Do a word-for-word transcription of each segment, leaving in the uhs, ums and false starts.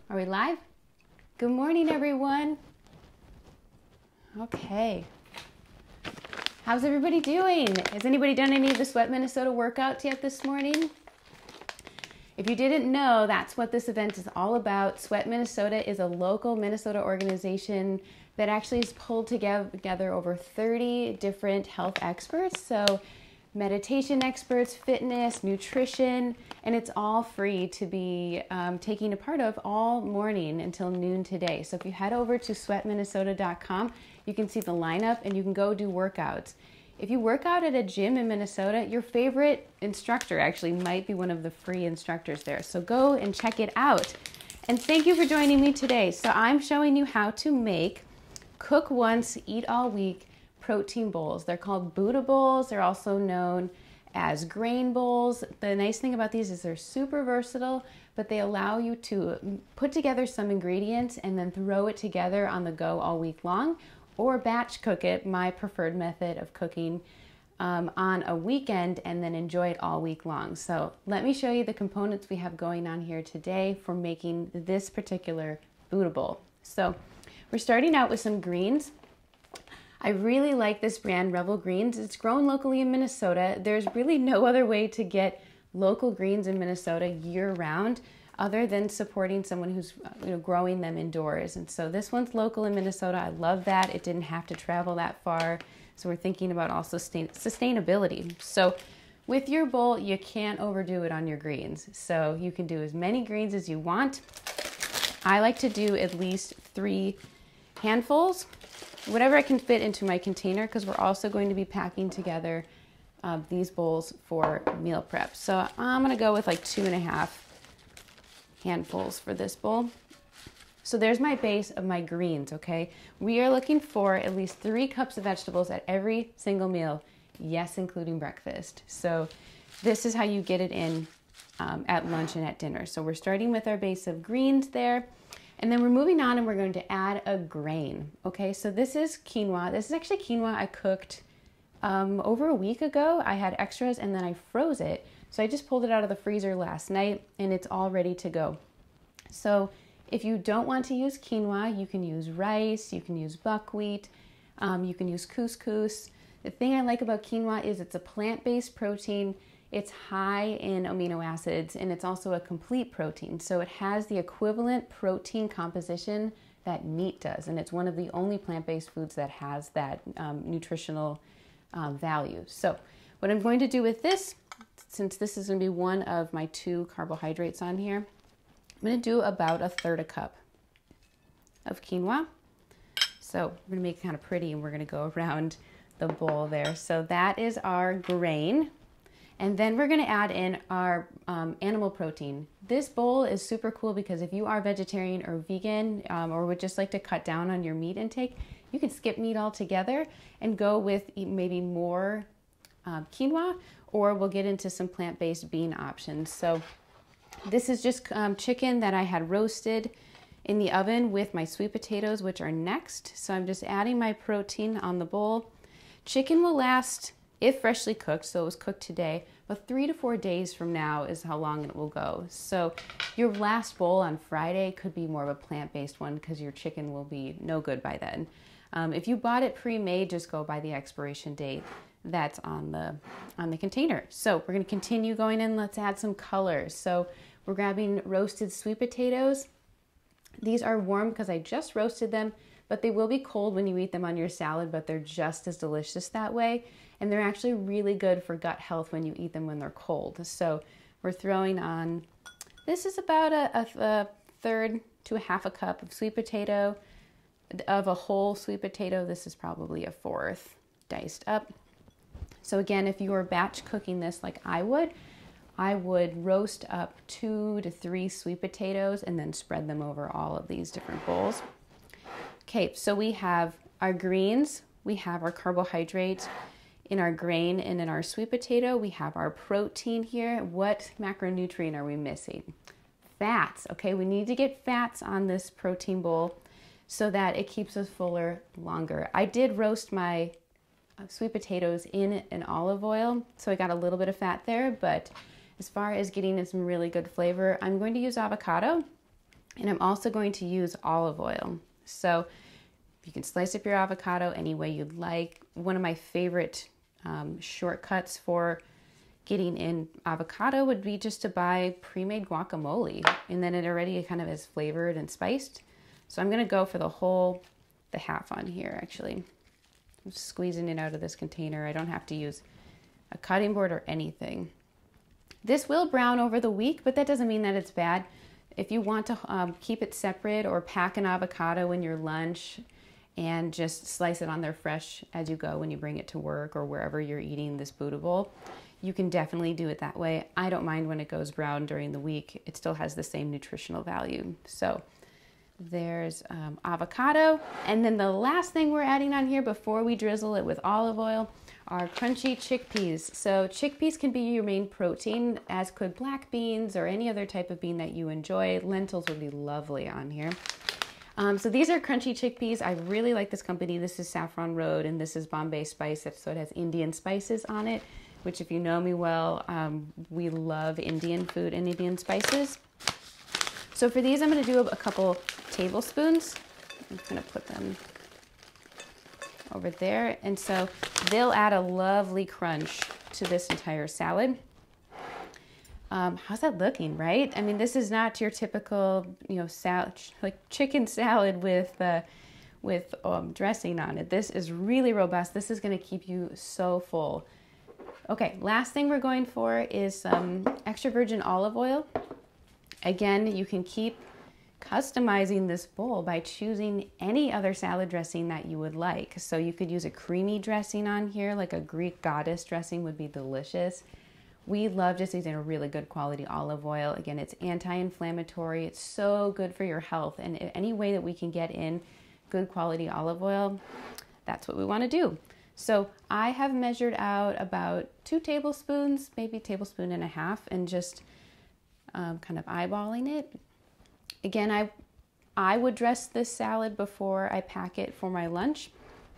Are we live? Good morning, everyone. Okay. How's everybody doing? Has anybody done any of the Sweat Minnesota workouts yet this morning? If you didn't know, that's what this event is all about. Sweat Minnesota is a local Minnesota organization that actually has pulled together over thirty different health experts. So meditation experts, fitness, nutrition, and it's all free to be um, taking a part of all morning until noon today. So if you head over to sweat minnesota dot com, you can see the lineup and you can go do workouts. If you work out at a gym in Minnesota, your favorite instructor actually might be one of the free instructors there. So go and check it out. And thank you for joining me today. So I'm showing you how to make cook once, eat all week protein bowls. They're called Buddha bowls. They're also known as grain bowls. The nice thing about these is they're super versatile, but they allow you to put together some ingredients and then throw it together on the go all week long, or batch cook it, my preferred method of cooking, um, on a weekend and then enjoy it all week long. So let me show you the components we have going on here today for making this particular Buddha bowl. So we're starting out with some greens. I really like this brand, Revel Greens. It's grown locally in Minnesota. There's really no other way to get local greens in Minnesota year-round other than supporting someone who's you know, growing them indoors. And so this one's local in Minnesota. I love that. It didn't have to travel that far. So we're thinking about also sustain sustainability. So with your bowl, you can't overdo it on your greens. So you can do as many greens as you want. I like to do at least three handfuls, whatever I can fit into my container, because we're also going to be packing together uh, these bowls for meal prep. So I'm gonna go with like two and a half handfuls for this bowl. So there's my base of my greens, okay? We are looking for at least three cups of vegetables at every single meal, yes, including breakfast. So this is how you get it in um, at lunch and at dinner. So we're starting with our base of greens there. And then we're moving on and we're going to add a grain. Okay, so this is quinoa. This is actually quinoa I cooked um, over a week ago. I had extras and then I froze it. So I just pulled it out of the freezer last night and it's all ready to go. So if you don't want to use quinoa, you can use rice, you can use buckwheat, um, you can use couscous. The thing I like about quinoa is it's a plant-based protein. It's high in amino acids and it's also a complete protein. So it has the equivalent protein composition that meat does. And it's one of the only plant-based foods that has that um, nutritional um, value. So what I'm going to do with this, since this is going to be one of my two carbohydrates on here, I'm going to do about a third a cup of quinoa. So we're going to make it kind of pretty and we're going to go around the bowl there. So that is our grain. And then we're going to add in our um, animal protein. This bowl is super cool because if you are vegetarian or vegan um, or would just like to cut down on your meat intake, you can skip meat altogether and go with maybe more uh, quinoa, or we'll get into some plant-based bean options. So this is just um, chicken that I had roasted in the oven with my sweet potatoes, which are next. So I'm just adding my protein on the bowl. Chicken will last, if freshly cooked, so it was cooked today, but three to four days from now is how long it will go. So your last bowl on Friday could be more of a plant-based one because your chicken will be no good by then. Um, if you bought it pre-made, just go by the expiration date that's on the, on the container. So we're gonna continue going in. Let's add some colors. So we're grabbing roasted sweet potatoes. These are warm because I just roasted them, but they will be cold when you eat them on your salad, but they're just as delicious that way. And they're actually really good for gut health when you eat them when they're cold. So we're throwing on, this is about a, a, a third to a half a cup of sweet potato. Of a whole sweet potato, this is probably a fourth diced up. So again, if you were batch cooking this like I would, I would roast up two to three sweet potatoes and then spread them over all of these different bowls. Okay, so we have our greens, we have our carbohydrates in our grain, and in our sweet potato, we have our protein here. What macronutrient are we missing? Fats, okay? We need to get fats on this protein bowl so that it keeps us fuller longer. I did roast my sweet potatoes in an olive oil, so I got a little bit of fat there, but as far as getting in some really good flavor, I'm going to use avocado. And I'm also going to use olive oil. So you can slice up your avocado any way you'd like. One of my favorite um, shortcuts for getting in avocado would be just to buy pre-made guacamole, and then it already kind of is flavored and spiced. So I'm gonna go for the whole, the half on here actually. I'm squeezing it out of this container. I don't have to use a cutting board or anything. This will brown over the week, but that doesn't mean that it's bad. If you want to um, keep it separate or pack an avocado in your lunch and just slice it on there fresh as you go when you bring it to work or wherever you're eating this bootable, you can definitely do it that way. I don't mind when it goes brown during the week. It still has the same nutritional value. So there's um, avocado. And then the last thing we're adding on here before we drizzle it with olive oil are crunchy chickpeas. So chickpeas can be your main protein, as could black beans or any other type of bean that you enjoy. Lentils would be lovely on here. Um, so these are crunchy chickpeas. I really like this company. This is Saffron Road, and this is Bombay Spice, so it has Indian spices on it, which if you know me well, um, we love Indian food and Indian spices. So for these, I'm gonna do a couple tablespoons. I'm just gonna put them over there. And so they'll add a lovely crunch to this entire salad. Um, how's that looking, right? I mean, this is not your typical, you know, salad, like chicken salad with, uh, with um, dressing on it. This is really robust. This is gonna keep you so full. Okay, last thing we're going for is some extra virgin olive oil. Again, you can keep customizing this bowl by choosing any other salad dressing that you would like. So you could use a creamy dressing on here, like a Greek goddess dressing would be delicious. We love just using a really good quality olive oil. Again, it's anti-inflammatory. It's so good for your health. And any way that we can get in good quality olive oil, that's what we want to do. So I have measured out about two tablespoons, maybe a tablespoon and a half, and just um, kind of eyeballing it. Again, I, I would dress this salad before I pack it for my lunch.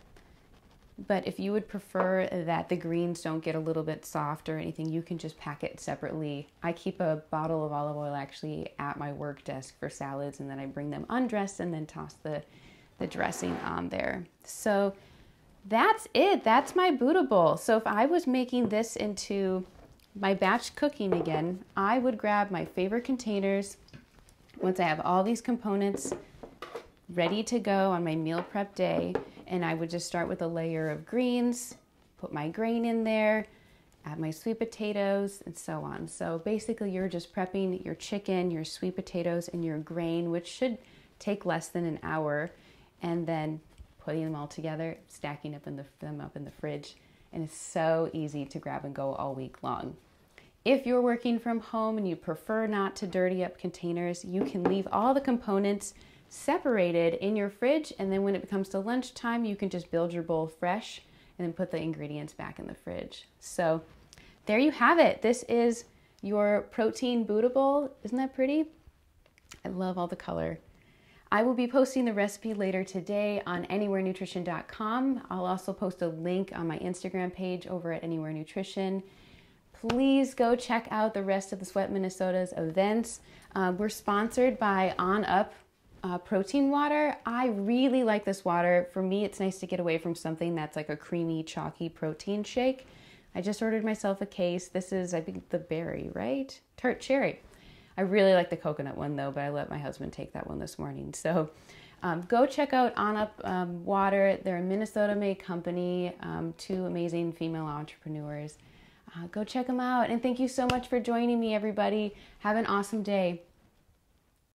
But if you would prefer that the greens don't get a little bit soft or anything, you can just pack it separately. I keep a bottle of olive oil actually at my work desk for salads, and then I bring them undressed and then toss the, the dressing on there. So that's it. That's my bootable. So if I was making this into my batch cooking again, I would grab my favorite containers. Once I have all these components ready to go on my meal prep day, and I would just start with a layer of greens, put my grain in there, add my sweet potatoes, and so on. So basically you're just prepping your chicken, your sweet potatoes, and your grain, which should take less than an hour, and then putting them all together, stacking up in the, them up in the fridge, and it's so easy to grab and go all week long. If you're working from home and you prefer not to dirty up containers, you can leave all the components separated in your fridge, and then when it comes to lunchtime, you can just build your bowl fresh and then put the ingredients back in the fridge. So there you have it. This is your protein bootable. Isn't that pretty? I love all the color. I will be posting the recipe later today on anywhere nutrition dot com. I'll also post a link on my Instagram page over at Anywhere Nutrition. Please go check out the rest of the Sweat Minnesota's events. Uh, we're sponsored by On Up Uh, protein water. I really like this water. For me, it's nice to get away from something that's like a creamy, chalky protein shake. I just ordered myself a case. This is, I think, the berry, right? Tart cherry. I really like the coconut one though, but I let my husband take that one this morning. So um, go check out On Up um, Water. They're a Minnesota-made company, um, two amazing female entrepreneurs. Uh, go check them out. And thank you so much for joining me, everybody. Have an awesome day.